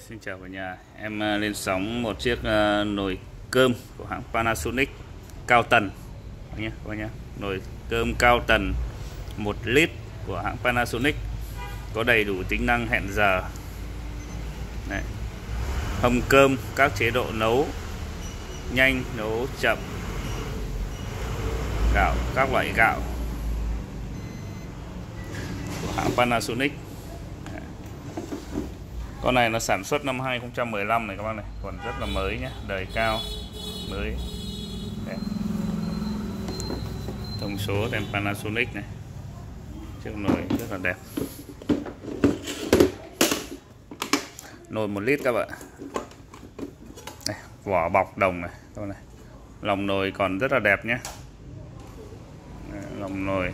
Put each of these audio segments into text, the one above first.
Xin chào cả nhà. Em lên sóng một chiếc nồi cơm của hãng Panasonic cao tần nhé các bạn nhé. Nồi cơm cao tần 1 lít của hãng Panasonic, có đầy đủ tính năng hẹn giờ. Đấy. Hầm cơm các chế độ nấu nhanh, nấu chậm, gạo các loại gạo của hãng Panasonic. Con này nó sản xuất năm 2015 này các bác này, còn rất là mới nhé, đời cao, mới. Đấy. Thông số tem Panasonic này, chiếc nồi rất là đẹp. Nồi 1 lít các bạn. Này, vỏ bọc đồng này, con này. Lòng nồi còn rất là đẹp nhé. Đấy, lòng nồi.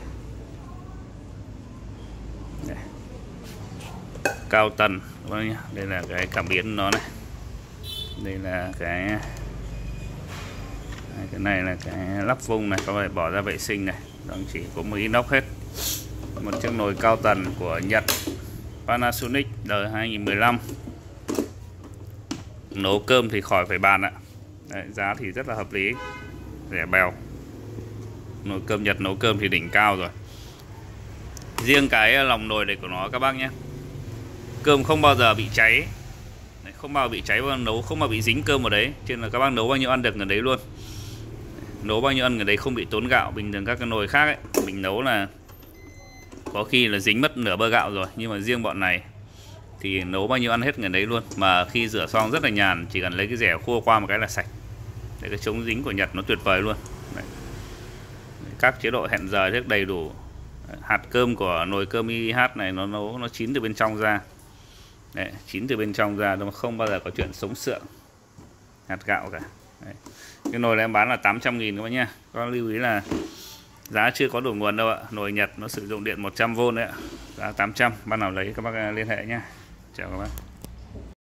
Đây. Cao tần, đây là cái cảm biến nó này, đây là cái này là cái lắp vung này, có thể bỏ ra vệ sinh này, chỉ có một inox hết. Một chiếc nồi cao tần của Nhật, Panasonic đời 2015. Nấu cơm thì khỏi phải bàn ạ. Đấy, giá thì rất là hợp lý, rẻ bèo. Nồi cơm Nhật nấu cơm thì đỉnh cao rồi. Riêng cái lòng nồi này của nó các bác nhé, cơm không bao giờ bị cháy, không bao giờ bị cháy và nấu không bao giờ bị dính cơm vào đấy, cho nên là các bác nấu bao nhiêu ăn được ở đấy luôn. Nấu bao nhiêu ăn ở đấy không bị tốn gạo. Bình thường các cái nồi khác ấy, mình nấu là có khi là dính mất nửa bơ gạo rồi, nhưng mà riêng bọn này thì nấu bao nhiêu ăn hết người đấy luôn. Mà khi rửa xong rất là nhàn, chỉ cần lấy cái rẻ khô qua một cái là sạch. Đấy, cái chống dính của Nhật nó tuyệt vời luôn. Đấy. Các chế độ hẹn giờ rất đầy đủ. Hạt cơm của nồi cơm IH này nó nấu nó chín từ bên trong ra. Đấy, chín từ bên trong ra, nó không bao giờ có chuyện sống sượng hạt gạo cả. Đấy. Cái nồi này em bán là 800.000 các bác nhá. Có lưu ý là giá chưa có đủ nguồn đâu ạ. Nồi Nhật nó sử dụng điện 100V đấy ạ. Giá 800, bác nào lấy các bác liên hệ nhá. Chào các bác.